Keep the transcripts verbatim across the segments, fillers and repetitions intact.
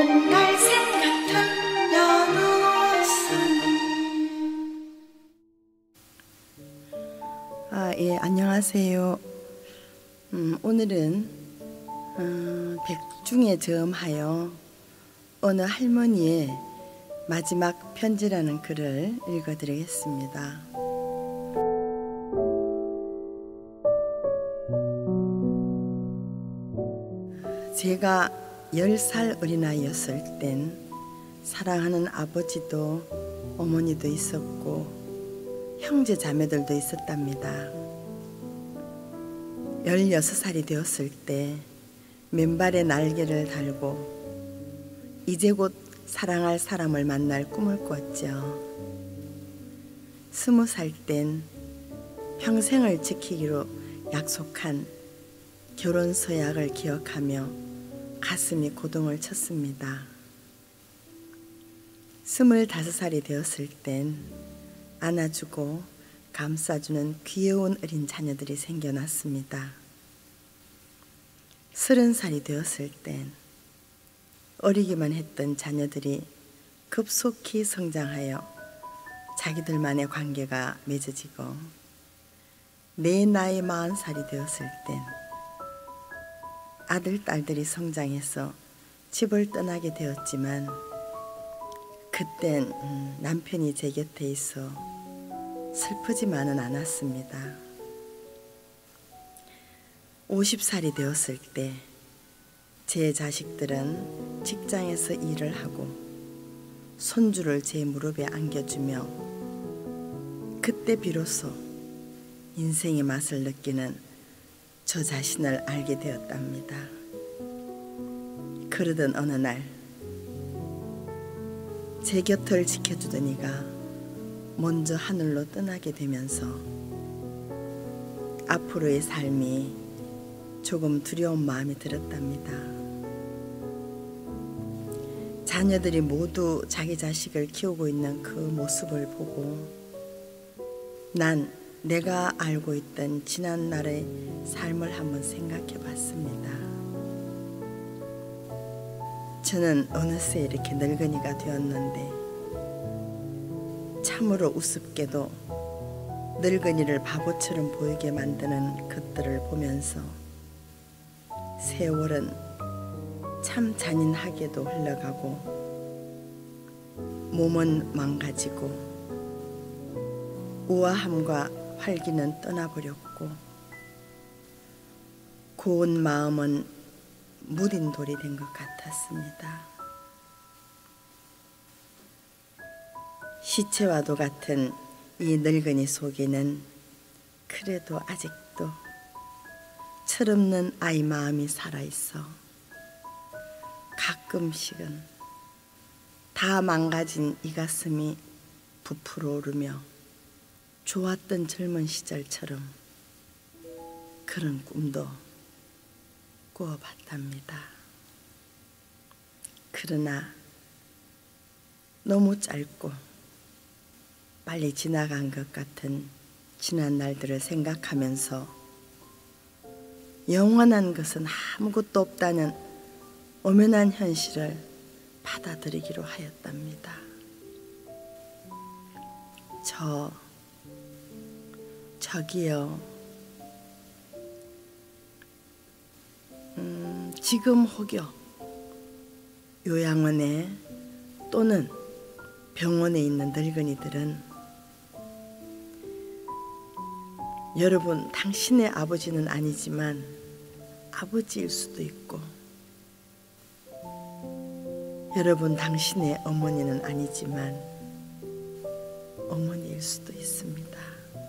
옹달샘 같은 연우선. 아, 예, 안녕하세요. 음, 오늘은 어, 백중에 저음하여 어느 할머니의 마지막 편지라는 글을 읽어드리겠습니다. 제가 열 살 어린아이였을 땐 사랑하는 아버지도 어머니도 있었고 형제 자매들도 있었답니다. 열여섯 살이 되었을 때 맨발에 날개를 달고 이제 곧 사랑할 사람을 만날 꿈을 꿨죠. 스무 살 땐 평생을 지키기로 약속한 결혼 서약을 기억하며 가슴이 고동을 쳤습니다. 스물다섯 살이 되었을 땐 안아주고 감싸주는 귀여운 어린 자녀들이 생겨났습니다. 서른 살이 되었을 땐 어리기만 했던 자녀들이 급속히 성장하여 자기들만의 관계가 맺어지고 내 나이 마흔 살이 되었을 땐 아들, 딸들이 성장해서 집을 떠나게 되었지만 그땐 남편이 제 곁에 있어 슬프지만은 않았습니다. 오십 살이 되었을 때 제 자식들은 직장에서 일을 하고 손주를 제 무릎에 안겨주며 그때 비로소 인생의 맛을 느끼는 저 자신을 알게 되었답니다. 그러던 어느 날 제 곁을 지켜주던 이가 먼저 하늘로 떠나게 되면서 앞으로의 삶이 조금 두려운 마음이 들었답니다. 자녀들이 모두 자기 자식을 키우고 있는 그 모습을 보고 난 내가 알고 있던 지난날의 삶을 한번 생각해 봤습니다. 저는 어느새 이렇게 늙은이가 되었는데 참으로 우습게도 늙은이를 바보처럼 보이게 만드는 것들을 보면서 세월은 참 잔인하게도 흘러가고 몸은 망가지고 우아함과 활기는 떠나버렸고 고운 마음은 무딘 돌이 된 것 같았습니다. 시체와도 같은 이 늙은이 속에는 그래도 아직도 철없는 아이 마음이 살아있어 가끔씩은 다 망가진 이 가슴이 부풀어 오르며 좋았던 젊은 시절처럼 그런 꿈도 꾸어봤답니다. 그러나 너무 짧고 빨리 지나간 것 같은 지난 날들을 생각하면서 영원한 것은 아무것도 없다는 엄연한 현실을 받아들이기로 하였답니다. 저, 저기요, 음, 지금 혹여 요양원에 또는 병원에 있는 늙은이들은 여러분, 당신의 아버지는 아니지만 아버지일 수도 있고 여러분, 당신의 어머니는 아니지만 어머니일 수도 있습니다.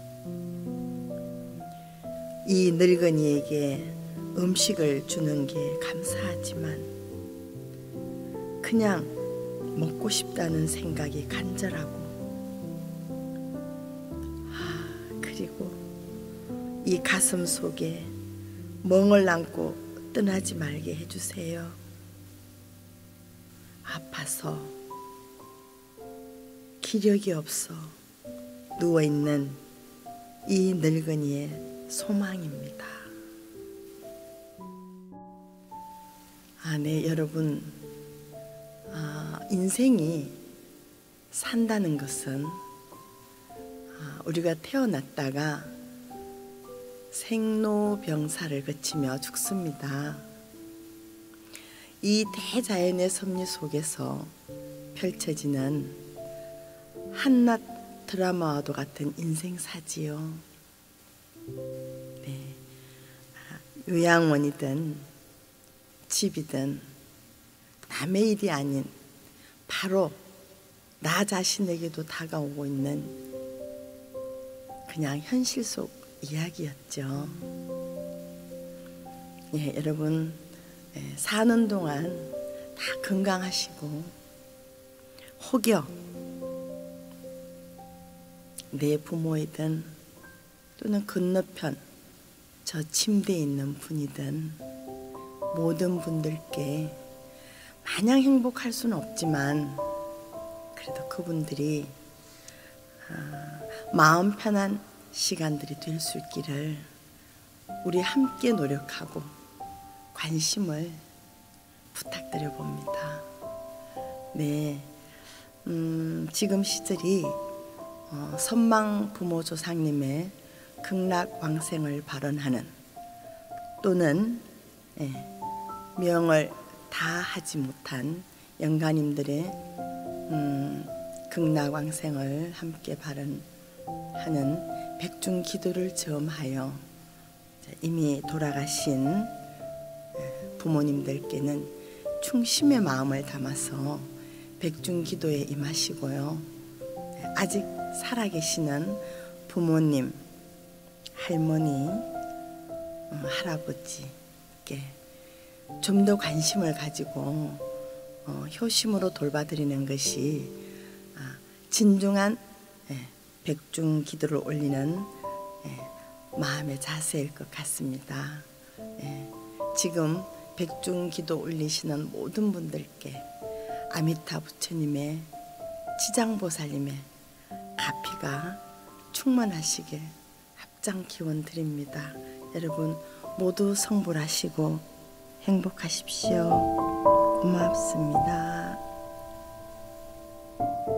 이 늙은이에게 음식을 주는 게 감사하지만 그냥 먹고 싶다는 생각이 간절하고 아, 그리고 이 가슴 속에 멍을 안고 떠나지 말게 해주세요. 아파서 기력이 없어 누워있는 이 늙은이의 소망입니다. 아, 네, 여러분, 인생이 산다는 것은 우리가 태어났다가 생로병사를 거치며 죽습니다. 이 대자연의 섭리 속에서 펼쳐지는 한낱 드라마와도 같은 인생사지요. 네. 요양원이든 집이든 남의 일이 아닌 바로 나 자신에게도 다가오고 있는 그냥 현실 속 이야기였죠. 예, 여러분 예, 사는 동안 다 건강하시고 혹여 내 부모이든 또는 건너편 저 침대에 있는 분이든 모든 분들께 마냥 행복할 수는 없지만 그래도 그분들이 아, 마음 편한 시간들이 될 수 있기를 우리 함께 노력하고 관심을 부탁드려 봅니다. 네, 음, 지금 시절이 어, 선망 부모 조상님의 극락왕생을 발언하는 또는 예, 명을 다 하지 못한 영가님들의 음, 극락왕생을 함께 발언하는 백중기도를 점하여 이미 돌아가신 부모님들께는 충심의 마음을 담아서 백중기도에 임하시고요. 아직 살아계시는 부모님, 할머니, 할아버지께 좀 더 관심을 가지고 어, 효심으로 돌봐드리는 것이 아, 진중한 예, 백중기도를 올리는 예, 마음의 자세일 것 같습니다. 예, 지금 백중기도 올리시는 모든 분들께 아미타 부처님의 지장보살님의 가피가 충만하시길 합장 기원 드립니다. 여러분 모두 성불하시고 행복하십시오. 고맙습니다.